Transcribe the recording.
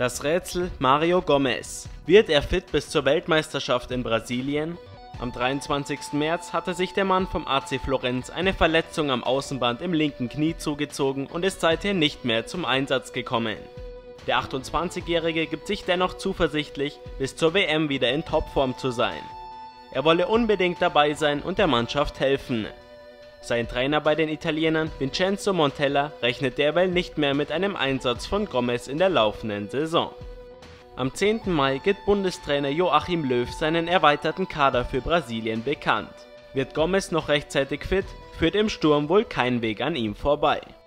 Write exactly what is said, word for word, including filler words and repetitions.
Das Rätsel Mario Gomes. Wird er fit bis zur Weltmeisterschaft in Brasilien? Am dreiundzwanzigsten März hatte sich der Mann vom A C Florenz eine Verletzung am Außenband im linken Knie zugezogen und ist seither nicht mehr zum Einsatz gekommen. Der achtundzwanzigjährige gibt sich dennoch zuversichtlich, bis zur W M wieder in Topform zu sein. Er wolle unbedingt dabei sein und der Mannschaft helfen. Sein Trainer bei den Italienern, Vincenzo Montella, rechnet derweil nicht mehr mit einem Einsatz von Gomes in der laufenden Saison. Am zehnten Mai gibt Bundestrainer Joachim Löw seinen erweiterten Kader für Brasilien bekannt. Wird Gomes noch rechtzeitig fit, führt im Sturm wohl kein Weg an ihm vorbei.